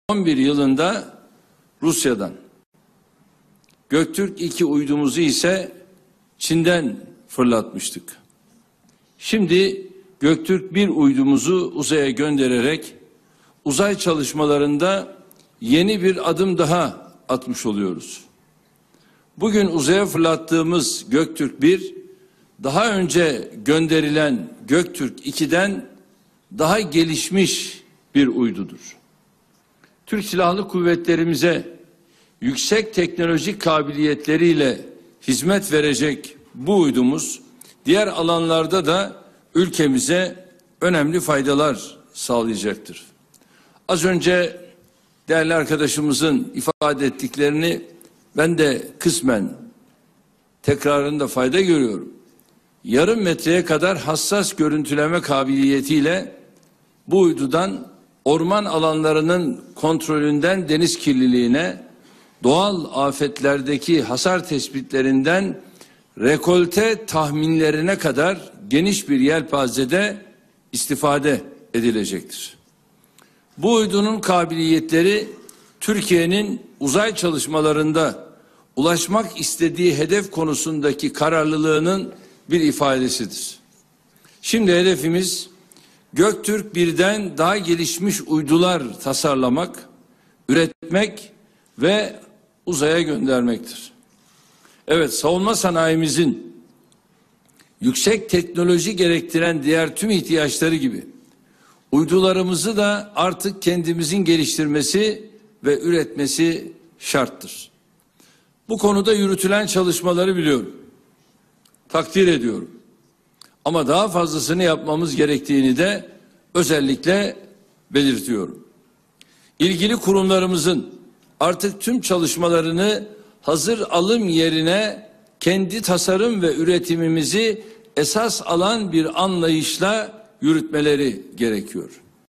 2011 yılında Rusya'dan, Göktürk 2 uydumuzu ise Çin'den fırlatmıştık. Şimdi Göktürk 1 uydumuzu uzaya göndererek uzay çalışmalarında yeni bir adım daha atmış oluyoruz. Bugün uzaya fırlattığımız Göktürk 1, daha önce gönderilen Göktürk 2'den daha gelişmiş bir uydudur. Türk Silahlı Kuvvetlerimize yüksek teknolojik kabiliyetleriyle hizmet verecek bu uydumuz, diğer alanlarda da ülkemize önemli faydalar sağlayacaktır. Az önce değerli arkadaşımızın ifade ettiklerini ben de kısmen tekrarında fayda görüyorum. Yarım metreye kadar hassas görüntüleme kabiliyetiyle bu uydudan orman alanlarının kontrolünden deniz kirliliğine, doğal afetlerdeki hasar tespitlerinden rekolte tahminlerine kadar geniş bir yelpazede istifade edilecektir. Bu uydunun kabiliyetleri Türkiye'nin uzay çalışmalarında ulaşmak istediği hedef konusundaki kararlılığının bir ifadesidir. Şimdi hedefimiz Göktürk 1'den daha gelişmiş uydular tasarlamak, üretmek ve uzaya göndermektir. Evet, savunma sanayimizin yüksek teknoloji gerektiren diğer tüm ihtiyaçları gibi uydularımızı da artık kendimizin geliştirmesi ve üretmesi şarttır. Bu konuda yürütülen çalışmaları biliyorum. Takdir ediyorum. Ama daha fazlasını yapmamız gerektiğini de özellikle belirtiyorum. İlgili kurumlarımızın artık tüm çalışmalarını hazır alım yerine kendi tasarım ve üretimimizi esas alan bir anlayışla yürütmeleri gerekiyor.